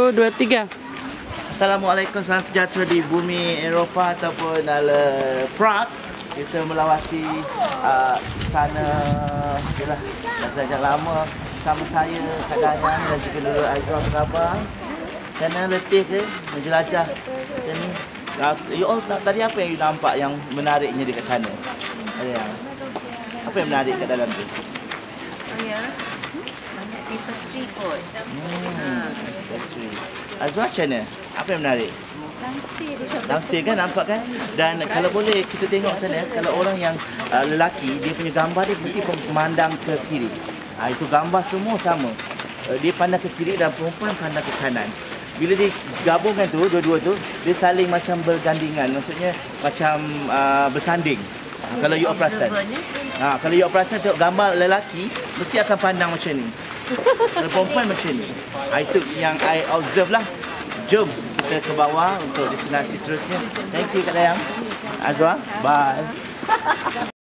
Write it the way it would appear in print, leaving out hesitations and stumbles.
2, 3. Assalamualaikum, salam sejahtera di bumi Eropah ataupun Prague. Kita melawati istana itulah sejak lama sama saya, Kak Dayang dan juga Nurul Aizwan Khabar. Kerana letih ke menjelajah macam ni. You all tadi apa yang you nampak yang menariknya dekat sana? Apa yang menarik kat dalam tu? Oh ya, banyak tapestry kot. Tapestry. Azwar macam mana? Apa yang menarik? Langsir kan, nampak kan? Dan kalau boleh kita tengok sana, kalau orang yang lelaki, dia punya gambar dia mesti memandang ke kiri. Itu gambar semua sama. Dia pandang ke kiri dan perempuan pandang ke kanan. Bila digabungkan tu, dua-dua tu, dia saling macam bergandingan. Maksudnya macam bersanding. Kalau you perasan. Kalau you perasan tengok gambar lelaki, mesti akan pandang macam ni. Kalau perempuan macam ni. Itu yang I observe lah. Jom kita ke bawah untuk destinasi seterusnya. Thank you Kak Dayang. Azwar, bye.